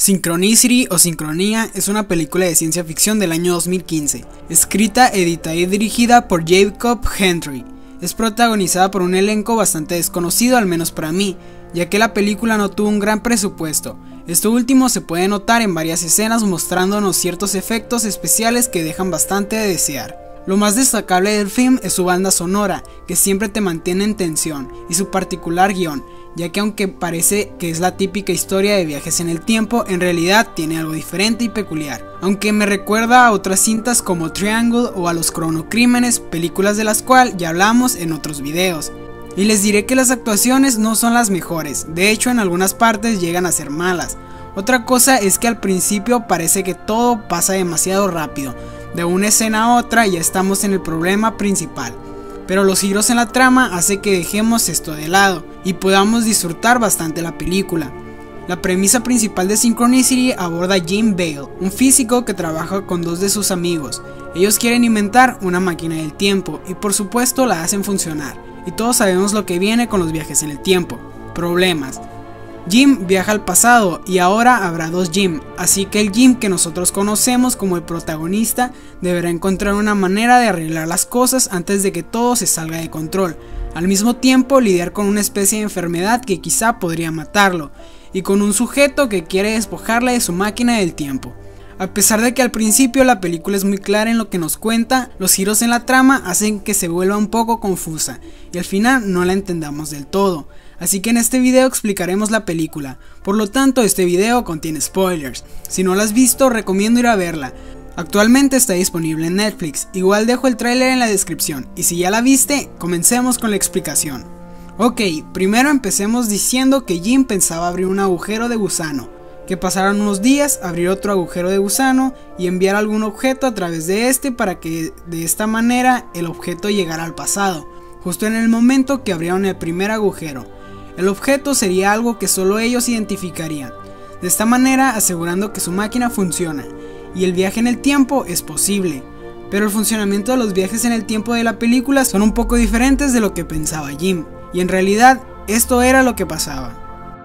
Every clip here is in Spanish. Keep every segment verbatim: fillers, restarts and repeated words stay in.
Synchronicity o Sincronía es una película de ciencia ficción del año dos mil quince, escrita, editada y dirigida por Jacob Henry. Es protagonizada por un elenco bastante desconocido, al menos para mí, ya que la película no tuvo un gran presupuesto. Esto último se puede notar en varias escenas mostrándonos ciertos efectos especiales que dejan bastante de desear. Lo más destacable del film es su banda sonora, que siempre te mantiene en tensión, y su particular guión, ya que aunque parece que es la típica historia de viajes en el tiempo, en realidad tiene algo diferente y peculiar. Aunque me recuerda a otras cintas como Triangle o a los Cronocrímenes, películas de las cuales ya hablamos en otros videos. Y les diré que las actuaciones no son las mejores, de hecho en algunas partes llegan a ser malas. Otra cosa es que al principio parece que todo pasa demasiado rápido, de una escena a otra ya estamos en el problema principal, pero los giros en la trama hacen que dejemos esto de lado y podamos disfrutar bastante la película. La premisa principal de Synchronicity aborda a Jim Bale, un físico que trabaja con dos de sus amigos. Ellos quieren inventar una máquina del tiempo y por supuesto la hacen funcionar, y todos sabemos lo que viene con los viajes en el tiempo: problemas. Jim viaja al pasado y ahora habrá dos Jim, así que el Jim que nosotros conocemos como el protagonista deberá encontrar una manera de arreglar las cosas antes de que todo se salga de control. Al mismo tiempo lidiar con una especie de enfermedad que quizá podría matarlo, y con un sujeto que quiere despojarle de su máquina del tiempo. A pesar de que al principio la película es muy clara en lo que nos cuenta, los giros en la trama hacen que se vuelva un poco confusa y al final no la entendamos del todo. Así que en este video explicaremos la película, por lo tanto este video contiene spoilers. Si no la has visto, recomiendo ir a verla. Actualmente está disponible en Netflix, igual dejo el tráiler en la descripción, y si ya la viste, comencemos con la explicación. Ok, primero empecemos diciendo que Jim pensaba abrir un agujero de gusano, que pasaran unos días, abrir otro agujero de gusano y enviar algún objeto a través de este para que de esta manera el objeto llegara al pasado, justo en el momento que abrieron el primer agujero. El objeto sería algo que solo ellos identificarían, de esta manera asegurando que su máquina funciona, y el viaje en el tiempo es posible. Pero el funcionamiento de los viajes en el tiempo de la película son un poco diferentes de lo que pensaba Jim, y en realidad esto era lo que pasaba.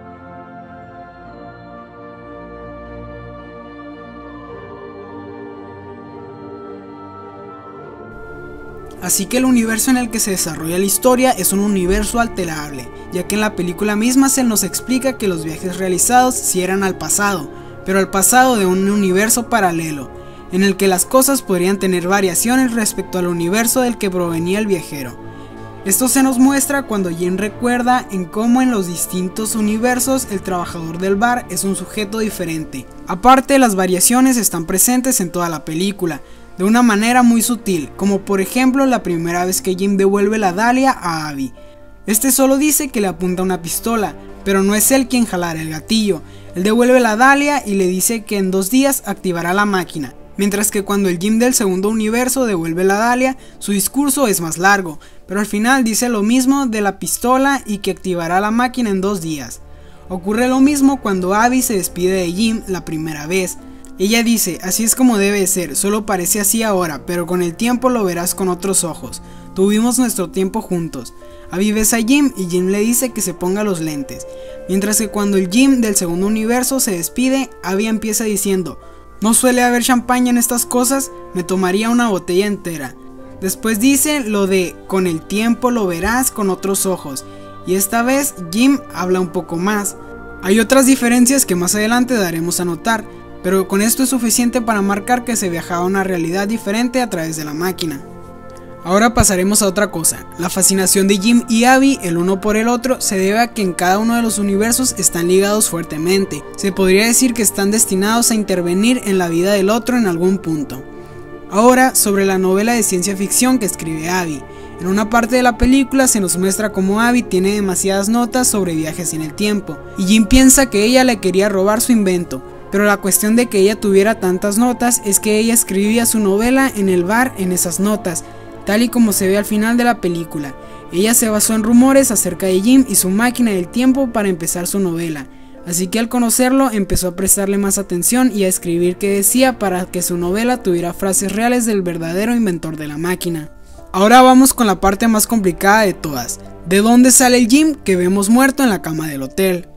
Así que el universo en el que se desarrolla la historia es un universo alterable, ya que en la película misma se nos explica que los viajes realizados sí eran al pasado, pero al pasado de un universo paralelo, en el que las cosas podrían tener variaciones respecto al universo del que provenía el viajero. Esto se nos muestra cuando Jim recuerda en cómo en los distintos universos el trabajador del bar es un sujeto diferente. Aparte, las variaciones están presentes en toda la película, de una manera muy sutil, como por ejemplo la primera vez que Jim devuelve la Dahlia a Abby. Este solo dice que le apunta una pistola, pero no es él quien jalara el gatillo. Él devuelve la Dahlia y le dice que en dos días activará la máquina, mientras que cuando el Jim del segundo universo devuelve la Dahlia, su discurso es más largo, pero al final dice lo mismo de la pistola y que activará la máquina en dos días. Ocurre lo mismo cuando Abby se despide de Jim la primera vez. Ella dice: así es como debe ser, solo parece así ahora, pero con el tiempo lo verás con otros ojos. Tuvimos nuestro tiempo juntos. Abby besa a Jim y Jim le dice que se ponga los lentes. Mientras que cuando el Jim del segundo universo se despide, Abby empieza diciendo: no suele haber champaña en estas cosas, me tomaría una botella entera. Después dice lo de con el tiempo lo verás con otros ojos, y esta vez Jim habla un poco más. Hay otras diferencias que más adelante daremos a notar, pero con esto es suficiente para marcar que se viajaba a una realidad diferente a través de la máquina. Ahora pasaremos a otra cosa. La fascinación de Jim y Abby el uno por el otro se debe a que en cada uno de los universos están ligados fuertemente. Se podría decir que están destinados a intervenir en la vida del otro en algún punto. Ahora sobre la novela de ciencia ficción que escribe Abby. En una parte de la película se nos muestra cómo Abby tiene demasiadas notas sobre viajes en el tiempo, y Jim piensa que ella le quería robar su invento. Pero la cuestión de que ella tuviera tantas notas es que ella escribía su novela en el bar en esas notas, tal y como se ve al final de la película. Ella se basó en rumores acerca de Jim y su máquina del tiempo para empezar su novela, así que al conocerlo empezó a prestarle más atención y a escribir qué decía para que su novela tuviera frases reales del verdadero inventor de la máquina. Ahora vamos con la parte más complicada de todas: ¿de dónde sale el Jim que vemos muerto en la cama del hotel?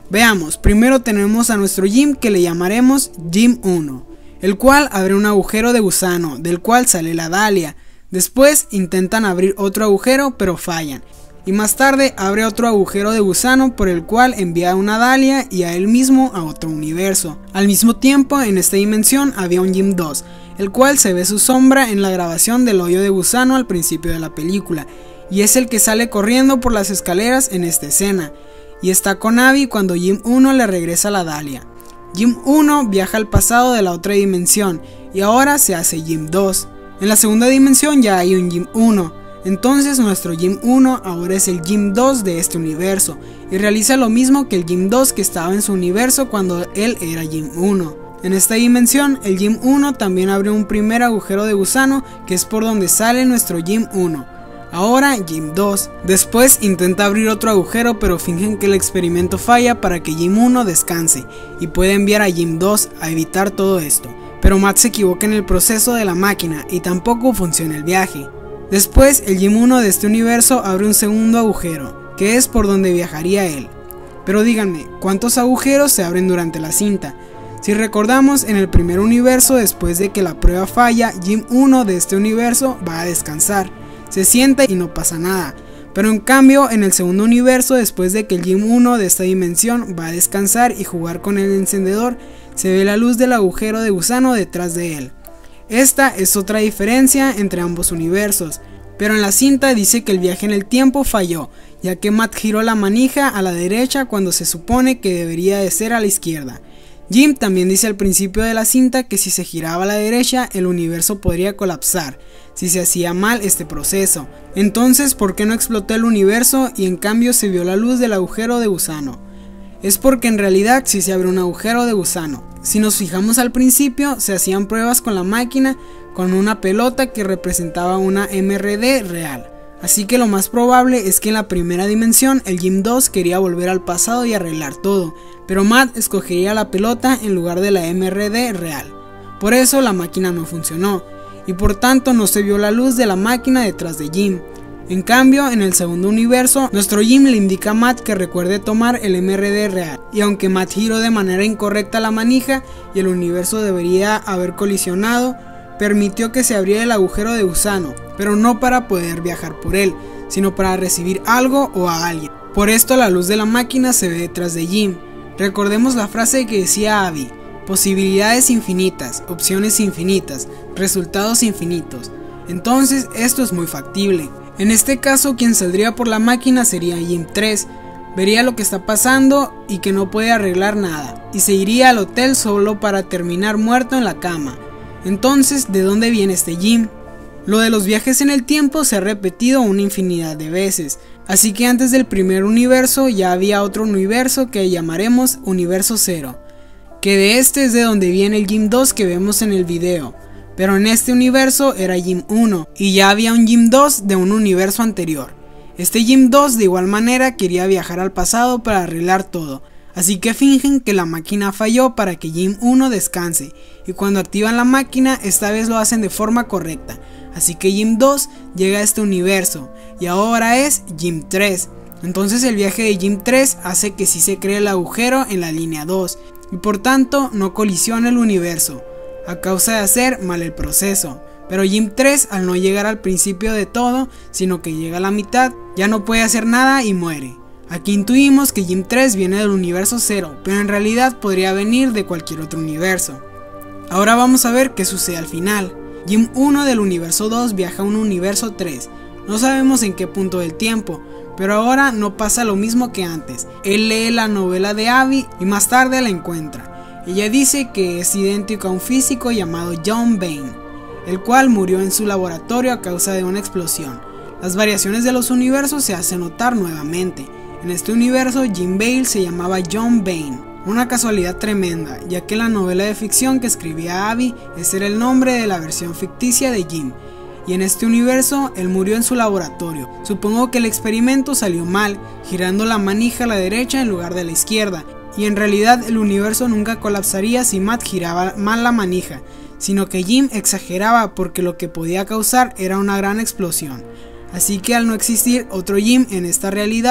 Veamos, primero tenemos a nuestro Jim que le llamaremos Jim uno, el cual abre un agujero de gusano, del cual sale la Dahlia. Después intentan abrir otro agujero pero fallan, y más tarde abre otro agujero de gusano por el cual envía a una Dahlia y a él mismo a otro universo. Al mismo tiempo, en esta dimensión había un Jim dos, el cual se ve su sombra en la grabación del hoyo de gusano al principio de la película, y es el que sale corriendo por las escaleras en esta escena, y está con Abby cuando Jim uno le regresa la Dahlia. Jim uno viaja al pasado de la otra dimensión y ahora se hace Jim dos. En la segunda dimensión ya hay un Jim uno, entonces nuestro Jim uno ahora es el Jim dos de este universo y realiza lo mismo que el Jim dos que estaba en su universo cuando él era Jim uno. En esta dimensión el Jim uno también abrió un primer agujero de gusano que es por donde sale nuestro Jim uno. Ahora Jim dos. Después intenta abrir otro agujero pero fingen que el experimento falla para que Jim uno descanse y puede enviar a Jim dos a evitar todo esto. Pero Matt se equivoca en el proceso de la máquina y tampoco funciona el viaje. Después el Jim uno de este universo abre un segundo agujero, que es por donde viajaría él. Pero díganme, ¿cuántos agujeros se abren durante la cinta? Si recordamos, en el primer universo, después de que la prueba falla, Jim uno de este universo va a descansar, se sienta y no pasa nada. Pero en cambio, en el segundo universo, después de que el Jim uno de esta dimensión va a descansar y jugar con el encendedor, se ve la luz del agujero de gusano detrás de él. Esta es otra diferencia entre ambos universos, pero en la cinta dice que el viaje en el tiempo falló, ya que Matt giró la manija a la derecha cuando se supone que debería de ser a la izquierda. Jim también dice al principio de la cinta que si se giraba a la derecha el universo podría colapsar, si se hacía mal este proceso. Entonces, ¿por qué no explotó el universo y en cambio se vio la luz del agujero de gusano? Es porque en realidad sí se abre un agujero de gusano. Si nos fijamos al principio, se hacían pruebas con la máquina con una pelota que representaba una M R D real. Así que lo más probable es que en la primera dimensión el Jim dos quería volver al pasado y arreglar todo, pero Matt escogería la pelota en lugar de la M R D real. Por eso la máquina no funcionó, y por tanto no se vio la luz de la máquina detrás de Jim. En cambio, en el segundo universo, nuestro Jim le indica a Matt que recuerde tomar el M R D real, y aunque Matt giró de manera incorrecta la manija y el universo debería haber colisionado, permitió que se abriera el agujero de gusano, pero no para poder viajar por él, sino para recibir algo o a alguien. Por esto la luz de la máquina se ve detrás de Jim. Recordemos la frase que decía Abby: posibilidades infinitas, opciones infinitas, resultados infinitos. Entonces esto es muy factible. En este caso quien saldría por la máquina sería Jim tres, vería lo que está pasando y que no puede arreglar nada, y se iría al hotel solo para terminar muerto en la cama. Entonces, ¿de dónde viene este Jim? Lo de los viajes en el tiempo se ha repetido una infinidad de veces, así que antes del primer universo ya había otro universo que llamaremos Universo Cero, que de este es de donde viene el Jim dos que vemos en el video. Pero en este universo era Jim uno y ya había un Jim dos de un universo anterior. Este Jim dos de igual manera quería viajar al pasado para arreglar todo, así que fingen que la máquina falló para que Jim uno descanse, y cuando activan la máquina esta vez lo hacen de forma correcta, así que Jim dos llega a este universo y ahora es Jim tres. Entonces el viaje de Jim tres hace que sí se cree el agujero en la línea dos y por tanto no colisiona el universo, a causa de hacer mal el proceso. Pero Jim tres, al no llegar al principio de todo, sino que llega a la mitad, ya no puede hacer nada y muere. Aquí intuimos que Jim tres viene del universo cero, pero en realidad podría venir de cualquier otro universo. Ahora vamos a ver qué sucede al final. Jim uno del universo dos viaja a un universo tres, no sabemos en qué punto del tiempo, pero ahora no pasa lo mismo que antes. Él lee la novela de Abby y más tarde la encuentra. Ella dice que es idéntico a un físico llamado John Bain, el cual murió en su laboratorio a causa de una explosión. Las variaciones de los universos se hacen notar nuevamente. En este universo Jim Bale se llamaba John Bain, una casualidad tremenda, ya que la novela de ficción que escribía Abby ese era el nombre de la versión ficticia de Jim. Y en este universo él murió en su laboratorio. Supongo que el experimento salió mal, girando la manija a la derecha en lugar de la izquierda, y en realidad el universo nunca colapsaría si Matt giraba mal la manija, sino que Jim exageraba porque lo que podía causar era una gran explosión. Así que al no existir otro Jim en esta realidad,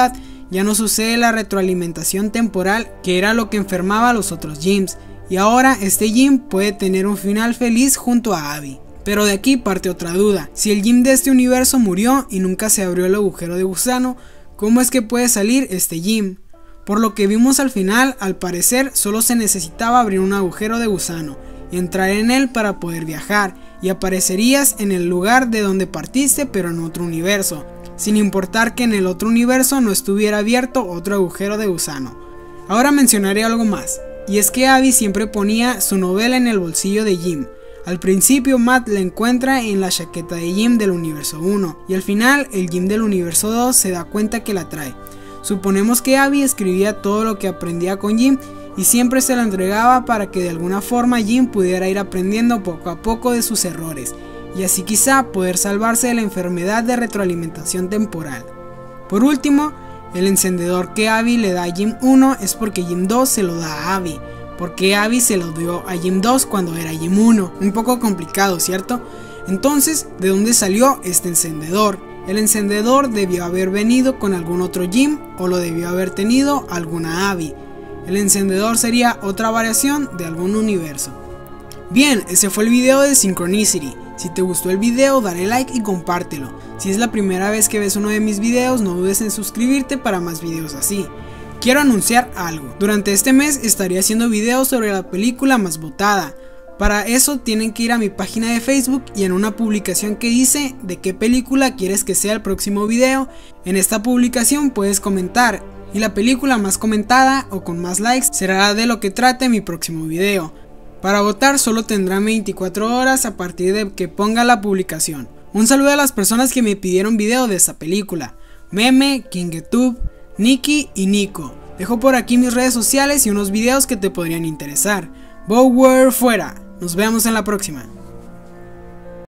ya no sucede la retroalimentación temporal, que era lo que enfermaba a los otros Jims, y ahora este Jim puede tener un final feliz junto a Abby. Pero de aquí parte otra duda: si el Jim de este universo murió y nunca se abrió el agujero de gusano, ¿cómo es que puede salir este Jim? Por lo que vimos al final, al parecer solo se necesitaba abrir un agujero de gusano y entrar en él para poder viajar, y aparecerías en el lugar de donde partiste pero en otro universo, sin importar que en el otro universo no estuviera abierto otro agujero de gusano. Ahora mencionaré algo más, y es que Abby siempre ponía su novela en el bolsillo de Jim. Al principio Matt la encuentra en la chaqueta de Jim del universo uno, y al final el Jim del universo dos se da cuenta que la trae. Suponemos que Abby escribía todo lo que aprendía con Jim y siempre se lo entregaba para que de alguna forma Jim pudiera ir aprendiendo poco a poco de sus errores, y así quizá poder salvarse de la enfermedad de retroalimentación temporal. Por último, el encendedor que Abby le da a Jim uno es porque Jim dos se lo da a Abby, porque Abby se lo dio a Jim dos cuando era Jim uno. Un poco complicado, ¿cierto? Entonces, ¿de dónde salió este encendedor? El encendedor debió haber venido con algún otro Jim, o lo debió haber tenido alguna Abby. El encendedor sería otra variación de algún universo. Bien, ese fue el video de Synchronicity. Si te gustó el video, dale like y compártelo. Si es la primera vez que ves uno de mis videos, no dudes en suscribirte para más videos así. Quiero anunciar algo: durante este mes estaré haciendo videos sobre la película más votada. Para eso tienen que ir a mi página de Facebook y en una publicación que dice de qué película quieres que sea el próximo video, en esta publicación puedes comentar, y la película más comentada o con más likes será de lo que trate mi próximo video. Para votar solo tendrán veinticuatro horas a partir de que ponga la publicación. Un saludo a las personas que me pidieron video de esta película: Meme, KingTube, Nikki y Nico. Dejo por aquí mis redes sociales y unos videos que te podrían interesar. Bower fuera. Nos vemos en la próxima.